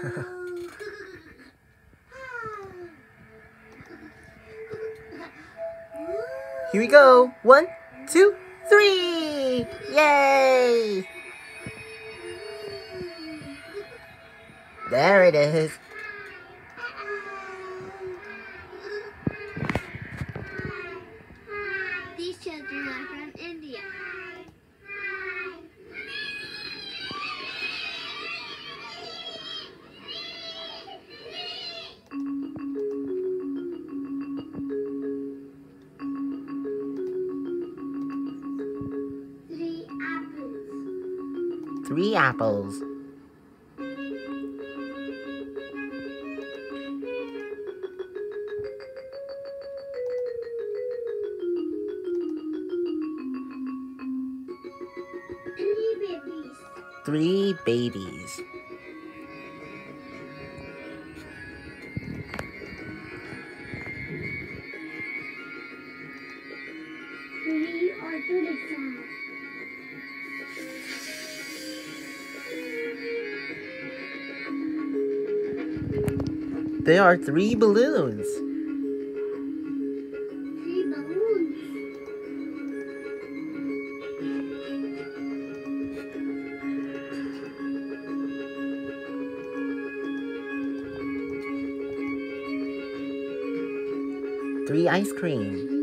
Here we go. 1, 2, 3. Yay! There it is. These children are from India. Three apples. Three babies. Three auto rickshaws. There are 3 balloons. Three balloons. Three ice cream.